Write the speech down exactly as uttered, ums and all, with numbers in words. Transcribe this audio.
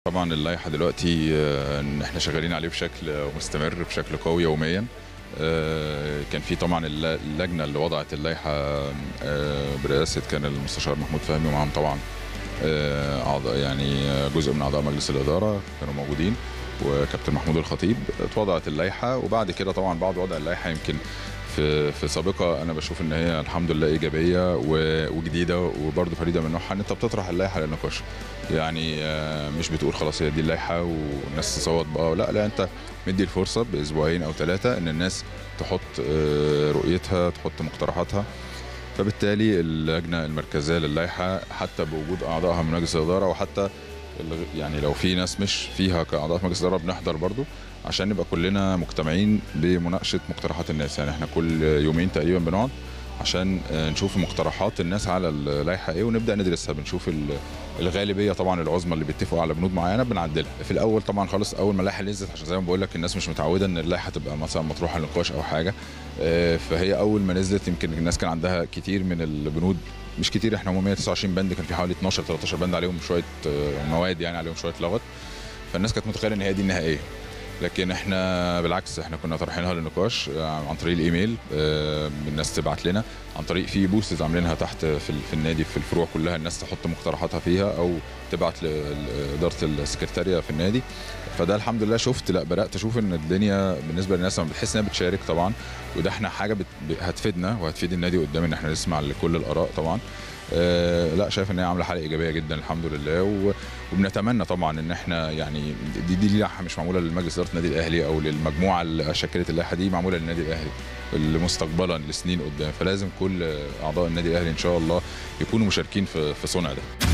طبعا اللائحه دلوقتي آه، ان احنا شغالين عليه بشكل مستمر بشكل قوي يوميا. آه، كان في طبعا الل- اللجنه اللي وضعت اللائحه آه، برئاسه كان المستشار محمود فهمي، ومعهم طبعا آه، اعضاء يعني آه، جزء من اعضاء مجلس الاداره كانوا موجودين، وكابتن محمود الخطيب. اتوضعت اللائحه، وبعد كده طبعا بعد وضع اللائحه يمكن في في سابقه انا بشوف ان هي الحمد لله ايجابيه و- وجديده وبرده فريده من نوعها، ان انت بتطرح اللائحه للنقاش. يعني آه، مش بتقول خلاص هي دي اللائحه والناس تصوت بقى، لا لا، انت مدي الفرصه باسبوعين او ثلاثه ان الناس تحط آه، رؤيتها، تحط مقترحاتها. فبالتالي اللجنه المركزيه للائحه حتى بوجود اعضائها من مجلس الاداره، وحتى الغ- يعني لو في ناس مش فيها كاعضاء في مجلس الاداره بنحضر برضو عشان نبقى كلنا مجتمعين بمناقشه مقترحات الناس. يعني احنا كل يومين تقريبا بنقعد عشان آه، نشوف مقترحات الناس على اللائحه ايه ونبدا ندرسها. بنشوف ال- الغالبيه طبعا العظمى اللي بيتفقوا على بنود معينه بنعدلها. في الاول طبعا خالص اول ما اللائحه نزلت، عشان زي ما بقول لك الناس مش متعوده ان اللائحه تبقى مثلا مطروحه للنقاش او حاجه. آه، فهي اول ما نزلت يمكن الناس كان عندها كتير من البنود، مش كتير، احنا هم مية وتسعة وعشرين بند، كان في حوالي اتناشر تلتاشر بند عليهم شويه آه، مواد، يعني عليهم شويه لغط. فالناس كانت متخيله ان هي دي النهائيه، لكن احنا بالعكس احنا كنا طرحينها للنقاش آه، عن طريق الايميل. آه، الناس تبعت لنا عن طريق في بوستز عاملينها تحت في ال- في النادي في الفروع كلها، الناس تحط مقترحاتها فيها او تبعت لاداره السكرتاريه في النادي. فده الحمد لله شفت، لا بدات اشوف ان الدنيا بالنسبه للناس لما بتحس انها بتشارك طبعا، وده احنا حاجه بت... هتفيدنا وهتفيد النادي قدام ان احنا نسمع لكل الاراء طبعا. آه لا، شايف ان هي عامله حاله ايجابيه جدا الحمد لله، و... وبنتمنى طبعا ان احنا يعني دي دي لائحه مش معموله لمجلس اداره النادي الاهلي او للمجموعه اللي شكلت اللائحه دي، معموله للنادي الاهلي اللي مستقبلا لسنين قدام. فلازم كل اعضاء النادي الاهلي ان شاء الله يكونوا مشاركين في في صنع ده.